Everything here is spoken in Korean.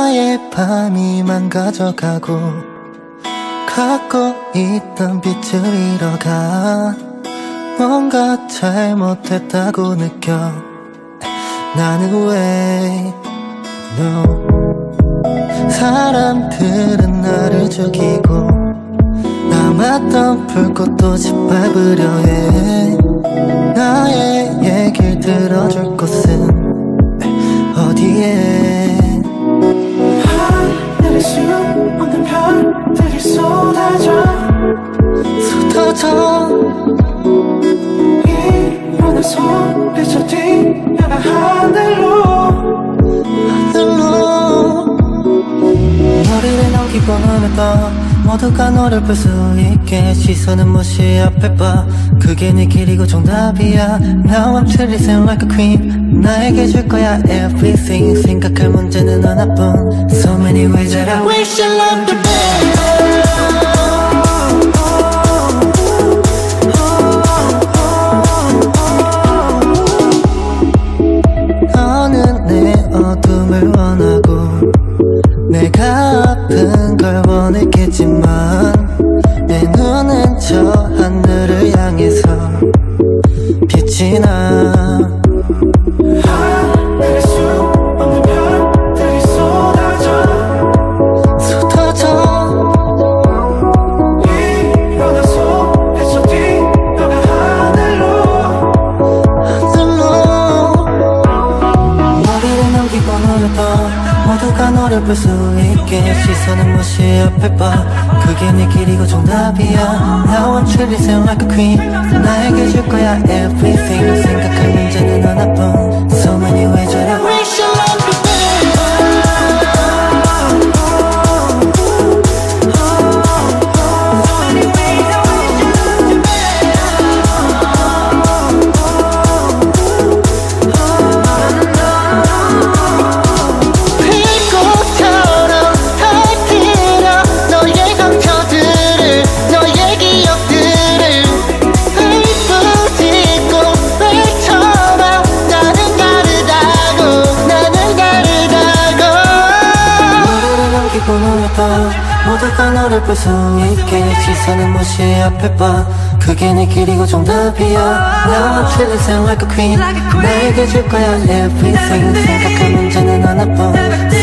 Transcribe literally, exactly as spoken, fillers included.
나의 밤이 망가져가고 갖고 있던 빛을 잃어가 뭔가 잘못했다고 느껴 나는 왜 no. 사람들은 나를 죽이고 남았던 불꽃도 짓밟으려 해 나의 얘길 들어줄 곳은 어디에 하늘에 수없는 별들이 쏟아져 쏟아져 일어나 소리쳐 뛰어나 하늘로 하늘로 머리를 넘기고 눈을 떠 모두가 너를 볼 수 있게 시선은 무시 앞에 봐 그게 네 길이고 정답이야 Now I'm chasing like a queen 나에게 줄 거야 everything 생각할 문제는 하나뿐 So many ways that I wish I loved you better 너는 내 어둠을 원하고 내가 아픈 걸 원했겠지만 내 눈은 저 하늘을 향해서 빛이 나 하늘에 수없는 별들이 쏟아져 쏟아져 일어나서 해서 뛰어가 하늘로 하늘로 머리를 넘기고 눈을 떠 모두가 너를 볼 수 있게 시선은 무시 앞에 봐 그게 네 길이고 정답이야 Now I'm chasing like a queen 나에게 줄 거야 everything 생각할 문제는 하나뿐 So many ways that I wish I loved you 모두가 너를 볼 수 있게 시선은 무시 앞에 봐 그게 네 길이고 정답이야 Now I'm chasing like a queen 나에게 줄 거야 everything 생각할 문제는 하나뿐